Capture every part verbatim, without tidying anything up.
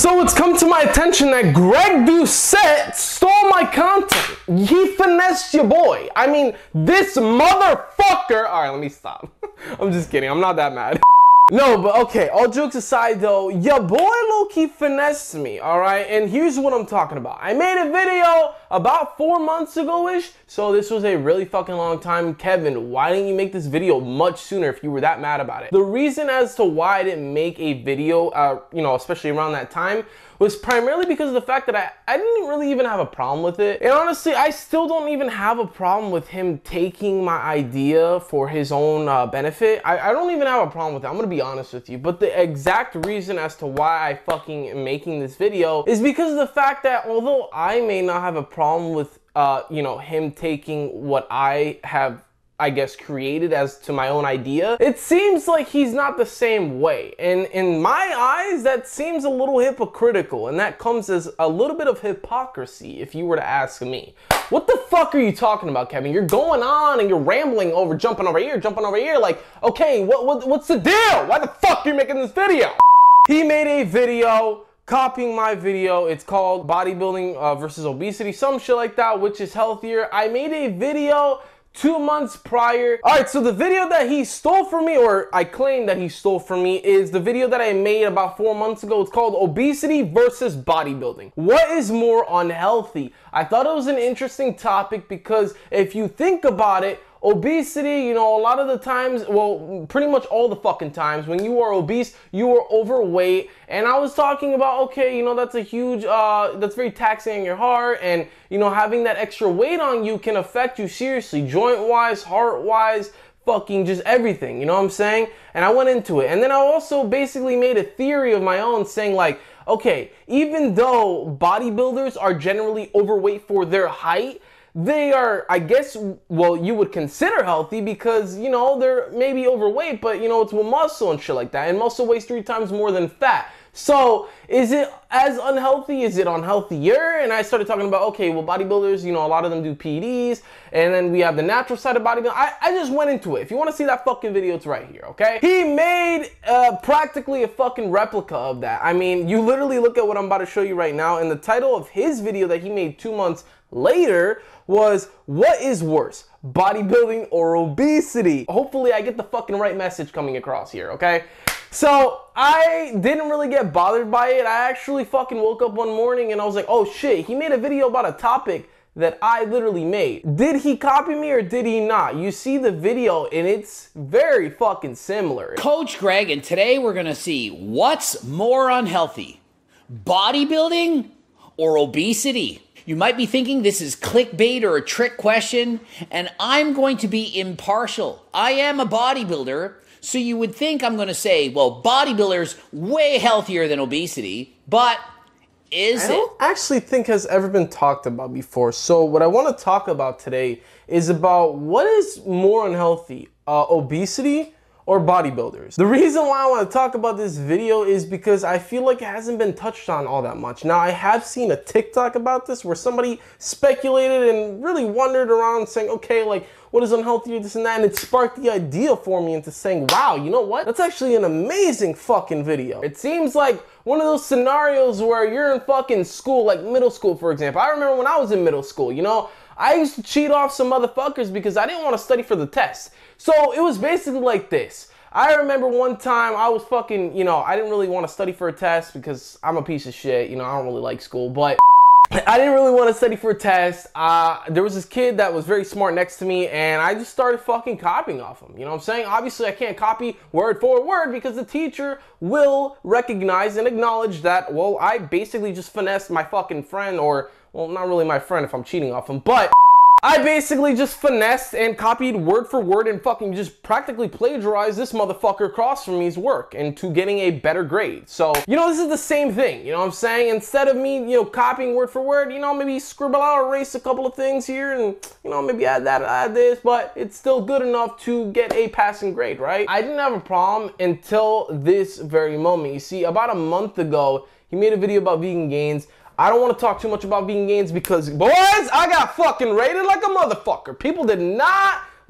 So it's come to my attention that Greg Doucette stole my content. He finessed your boy. I mean, this motherfucker. All right, let me stop. I'm just kidding. I'm not that mad. No, but okay, all jokes aside though, your boy low-key finessed me, alright? And here's what I'm talking about. I made a video about four months ago-ish, so this was a really fucking long time. Kevin, why didn't you make this video much sooner if you were that mad about it? The reason as to why I didn't make a video, uh, you know, especially around that time, was primarily because of the fact that I, I didn't really even have a problem with it. And honestly, I still don't even have a problem with him taking my idea for his own uh, benefit. I, I don't even have a problem with it. I'm gonna be honest with you. But the exact reason as to why I fucking am making this video is because of the fact that although I may not have a problem with, uh, you know, him taking what I have, I guess, created as to my own idea, it seems like he's not the same way. And in my eyes, that seems a little hypocritical, and that comes as a little bit of hypocrisy if you were to ask me. What the fuck are you talking about, Kevin? You're going on and you're rambling over, jumping over here, jumping over here, like, okay, what, what what's the deal? Why the fuck are you making this video? He made a video copying my video. It's called Bodybuilding uh, versus Obesity, some shit like that, which is healthier. I made a video two months prior. All right, so the video that he stole from me, or I claim that he stole from me, is the video that I made about four months ago. It's called Obesity versus Bodybuilding. What is more unhealthy? I thought it was an interesting topic because if you think about it, obesity, you know, a lot of the times, well, pretty much all the fucking times, when you are obese, you are overweight. And I was talking about, okay, you know, that's a huge, uh, that's very taxing on your heart. And, you know, having that extra weight on you can affect you seriously, joint-wise, heart-wise, fucking just everything, you know what I'm saying? And I went into it. And then I also basically made a theory of my own saying like, okay, even though bodybuilders are generally overweight for their height, they are, I guess, well, you would consider healthy because, you know, they're maybe overweight, but, you know, it's with muscle and shit like that. And muscle weighs three times more than fat. So is it as unhealthy? Is it unhealthier? And I started talking about, okay, well, bodybuilders, you know, a lot of them do P E Ds. And then we have the natural side of bodybuilding. I, I just went into it. If you want to see that fucking video, it's right here, okay? He made uh, practically a fucking replica of that. I mean, you literally look at what I'm about to show you right now. And the title of his video that he made two months later was, what is worse, bodybuilding or obesity? Hopefully I get the fucking right message coming across here, okay? So I didn't really get bothered by it. I actually fucking woke up one morning and I was like, oh shit, he made a video about a topic that I literally made. Did he copy me or did he not? You see the video and it's very fucking similar. Coach Greg, and today we're gonna see what's more unhealthy, bodybuilding or obesity. You might be thinking this is clickbait or a trick question, and I'm going to be impartial. I am a bodybuilder, so you would think I'm going to say, well, bodybuilders way healthier than obesity, but is it? I don't actually think has ever been talked about before. So what I want to talk about today is about what is more unhealthy, uh, obesity or bodybuilders. The reason why I want to talk about this video is because I feel like it hasn't been touched on all that much. Now, I have seen a TikTok about this where somebody speculated and really wandered around saying, okay, like, what is unhealthy, this and that, and it sparked the idea for me into saying, wow, you know what? That's actually an amazing fucking video. It seems like one of those scenarios where you're in fucking school, like middle school, for example. I remember when I was in middle school, you know, I used to cheat off some motherfuckers because I didn't want to study for the test. So it was basically like this. I remember one time I was fucking, you know, I didn't really want to study for a test because I'm a piece of shit, you know, I don't really like school, but I didn't really want to study for a test. Uh, there was this kid that was very smart next to me, and I just started fucking copying off him. You know what I'm saying? Obviously, I can't copy word for word because the teacher will recognize and acknowledge that, well, I basically just finessed my fucking friend, or, well, not really my friend if I'm cheating off him, but I basically just finessed and copied word for word and fucking just practically plagiarized this motherfucker across from me's work into getting a better grade. So, you know, this is the same thing, you know what I'm saying? Instead of me, you know, copying word for word, you know, maybe scribble out, erase a couple of things here and, you know, maybe add that, add this, but it's still good enough to get a passing grade, right? I didn't have a problem until this very moment. You see, about a month ago, he made a video about vegan gains. I don't want to talk too much about vegan gains because, boys, I got fucking rated like a motherfucker. People did not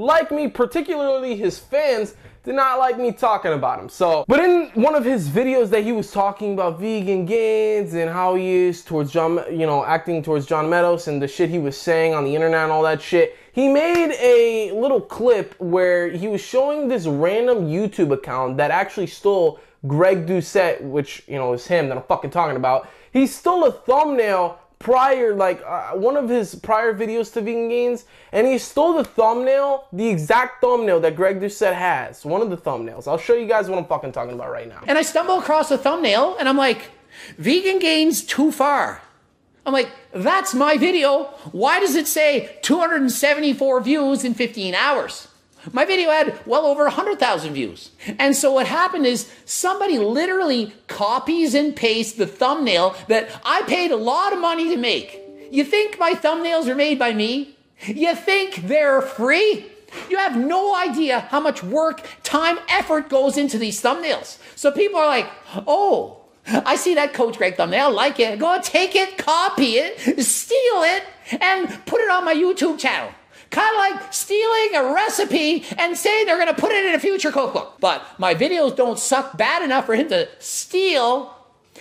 like me, particularly his fans, did not like me talking about him. So, but in one of his videos that he was talking about Vegan Gains and how he is towards John, you know, acting towards John Meadows and the shit he was saying on the internet and all that shit, he made a little clip where he was showing this random YouTube account that actually stole Greg Doucette, which, you know, is him that I'm fucking talking about. He stole a thumbnail prior, like uh, one of his prior videos to Vegan Gains, and he stole the thumbnail, the exact thumbnail that Greg Doucette has. One of the thumbnails. I'll show you guys what I'm fucking talking about right now. And I stumble across a thumbnail and I'm like, Vegan Gains too far. I'm like, that's my video. Why does it say two hundred seventy-four views in fifteen hours? My video had well over one hundred thousand views. And so what happened is somebody literally copies and pastes the thumbnail that I paid a lot of money to make. You think my thumbnails are made by me? You think they're free? You have no idea how much work, time, effort goes into these thumbnails. So people are like, oh, I see that Coach Greg thumbnail, I like it. Go take it, copy it, steal it, and put it on my YouTube channel. Kind of like stealing a recipe and saying they're going to put it in a future cookbook. But my videos don't suck bad enough for him to steal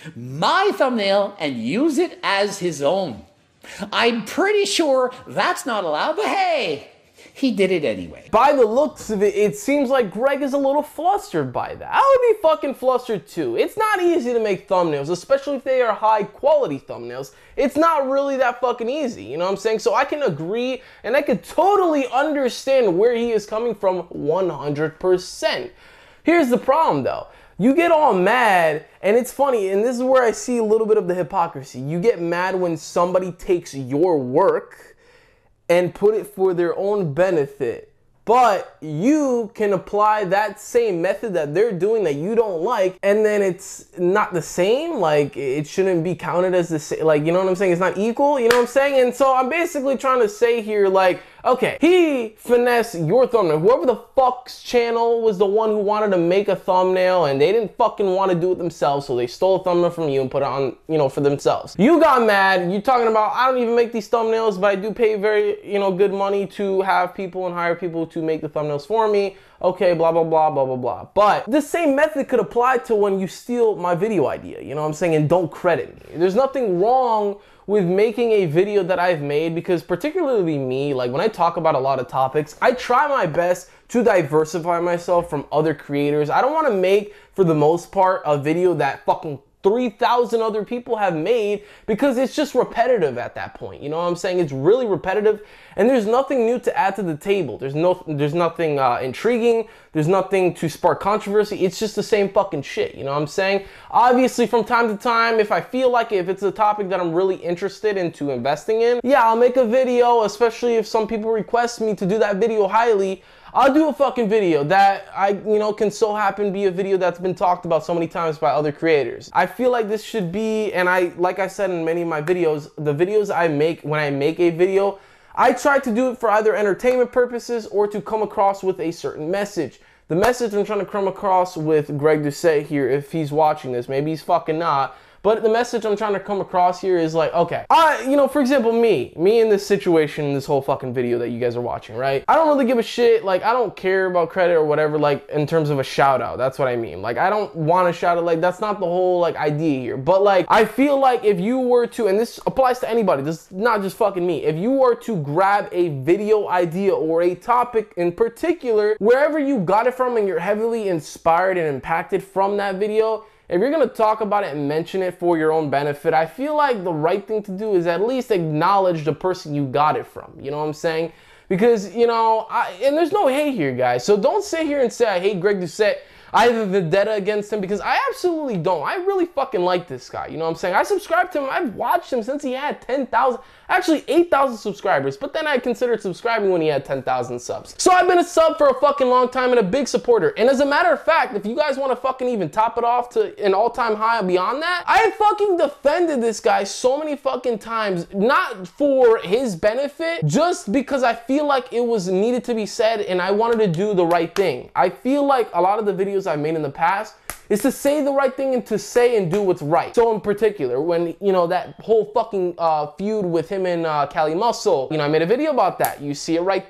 my thumbnail and use it as his own. I'm pretty sure that's not allowed, but hey, he did it anyway. By the looks of it, it seems like Greg is a little flustered by that. I would be fucking flustered too. It's not easy to make thumbnails, especially if they are high quality thumbnails. It's not really that fucking easy, you know what I'm saying? So I can agree and I can totally understand where he is coming from one hundred percent. Here's the problem though. You get all mad, and it's funny, and this is where I see a little bit of the hypocrisy. You get mad when somebody takes your work and put it for their own benefit, but you can apply that same method that they're doing that you don't like, and then it's not the same. Like, it shouldn't be counted as the same, like, you know what I'm saying? It's not equal, you know what I'm saying? And so I'm basically trying to say here, like, okay, he finessed your thumbnail. Whoever the fuck's channel was the one who wanted to make a thumbnail and they didn't fucking want to do it themselves, so they stole a thumbnail from you and put it on, you know, for themselves. You got mad. You're talking about, I don't even make these thumbnails, but I do pay very, you know, good money to have people and hire people to make the thumbnails for me. Okay, blah, blah, blah, blah, blah, blah. But the same method could apply to when you steal my video idea, you know what I'm saying, and don't credit me. There's nothing wrong with making a video that I've made, because particularly me, like when I talk about a lot of topics, I try my best to diversify myself from other creators. I don't want to make, for the most part, a video that fucking three thousand other people have made, because it's just repetitive at that point. You know what I'm saying? It's really repetitive, and there's nothing new to add to the table. There's no, there's nothing uh, intriguing. There's nothing to spark controversy. It's just the same fucking shit. You know what I'm saying? Obviously, from time to time, if I feel like it, if it's a topic that I'm really interested into investing in, yeah, I'll make a video, especially if some people request me to do that video highly. I'll do a fucking video that I, you know, can so happen be a video that's been talked about so many times by other creators. I feel like this should be, and I, like I said in many of my videos, the videos I make, when I make a video, I try to do it for either entertainment purposes or to come across with a certain message. The message I'm trying to come across with Greg Doucette here, if he's watching this, maybe he's fucking not, but the message I'm trying to come across here is like, okay, I, you know, for example, me, me in this situation, in this whole fucking video that you guys are watching, right? I don't really give a shit, like, I don't care about credit or whatever, like, in terms of a shout out, that's what I mean. Like, I don't want to shout out, like, that's not the whole, like, idea here. But, like, I feel like if you were to, and this applies to anybody, this is not just fucking me, if you were to grab a video idea or a topic in particular, wherever you got it from and you're heavily inspired and impacted from that video, if you're going to talk about it and mention it for your own benefit, I feel like the right thing to do is at least acknowledge the person you got it from. You know what I'm saying? Because, you know, I, and there's no hate here, guys. So don't sit here and say I hate Greg Doucette. I have a vendetta against him, because I absolutely don't. I really fucking like this guy. You know what I'm saying? I subscribed to him. I've watched him since he had ten thousand, actually eight thousand subscribers. But then I considered subscribing when he had ten thousand subs. So I've been a sub for a fucking long time and a big supporter. And as a matter of fact, if you guys want to fucking even top it off to an all-time high beyond that, I have fucking defended this guy so many fucking times, not for his benefit, just because I feel like it was needed to be said and I wanted to do the right thing. I feel like a lot of the videos I made in the past is to say the right thing and to say and do what's right. So in particular, when, you know, that whole fucking uh, feud with him and uh, Cali Muscle, you know, I made a video about that. You see it right there.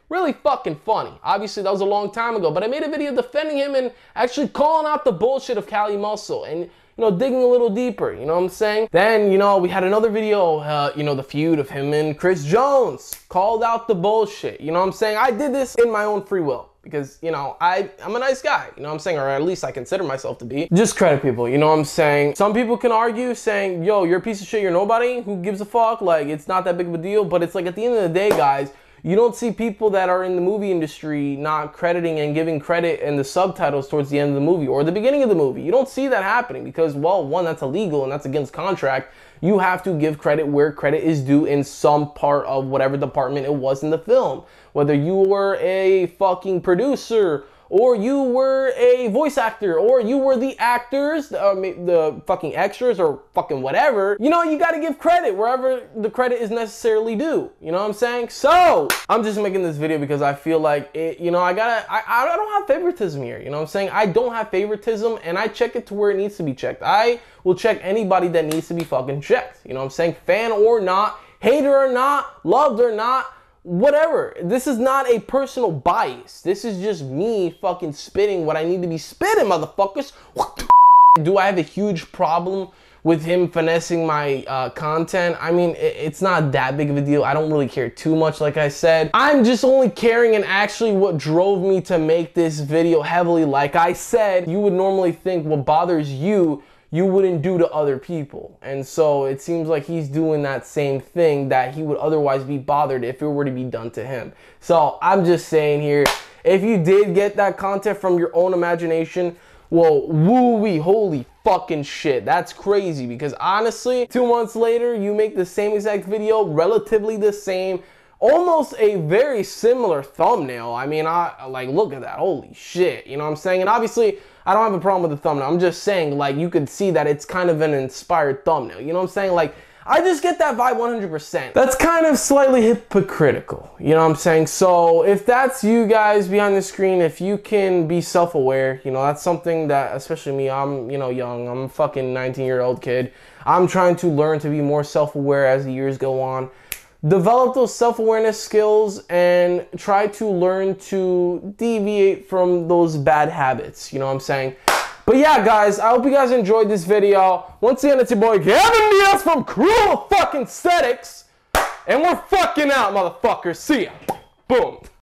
really fucking funny. Obviously, that was a long time ago, but I made a video defending him and actually calling out the bullshit of Cali Muscle and, you know, digging a little deeper, you know what I'm saying? Then, you know, we had another video, uh, you know, the feud of him and Chris Jones. Called out the bullshit, you know what I'm saying? I did this in my own free will. Because, you know, I, I'm a nice guy, you know what I'm saying? Or at least I consider myself to be. Just credit people, you know what I'm saying? Some people can argue saying, yo, you're a piece of shit, you're nobody. Who gives a fuck? Like, it's not that big of a deal. But it's like, at the end of the day, guys, you don't see people that are in the movie industry not crediting and giving credit in the subtitles towards the end of the movie or the beginning of the movie. You don't see that happening because, well, one, that's illegal and that's against contract. You have to give credit where credit is due in some part of whatever department it was in the film. Whether you were a fucking producer, or you were a voice actor, or you were the actors, uh, the fucking extras, or fucking whatever, you know, you gotta give credit wherever the credit is necessarily due. You know what I'm saying? So, I'm just making this video because I feel like, it, you know, I gotta, I, I don't have favoritism here. You know what I'm saying? I don't have favoritism, and I check it to where it needs to be checked. I will check anybody that needs to be fucking checked. You know what I'm saying? Fan or not, hater or not, loved or not, whatever. This is not a personal bias. This is just me fucking spitting what I need to be spitting, motherfuckers. Do I have a huge problem with him finessing my uh, content? I mean, it, it's not that big of a deal. I don't really care too much, like I said. I'm just only caring and actually what drove me to make this video heavily. Like I said, you would normally think what bothers you you wouldn't do to other people. And so it seems like he's doing that same thing that he would otherwise be bothered if it were to be done to him. So I'm just saying here, if you did get that content from your own imagination, well, woo-wee, holy fucking shit. That's crazy because honestly, two months later, you make the same exact video, relatively the same, almost a very similar thumbnail. I mean, I like, look at that, holy shit, you know what I'm saying? And obviously, I don't have a problem with the thumbnail. I'm just saying, like, you could see that it's kind of an inspired thumbnail. You know what I'm saying? Like, I just get that vibe one hundred percent. That's kind of slightly hypocritical. You know what I'm saying? So, if that's you guys behind the screen, if you can be self-aware, you know, that's something that, especially me, I'm, you know, young. I'm a fucking nineteen-year-old kid. I'm trying to learn to be more self-aware as the years go on. Develop those self-awareness skills and try to learn to deviate from those bad habits. You know what I'm saying? But yeah, guys, I hope you guys enjoyed this video. Once again, it's your boy Gavin Diaz from Cruel Fucking Aesthetics. And we're fucking out, motherfuckers. See ya. Boom.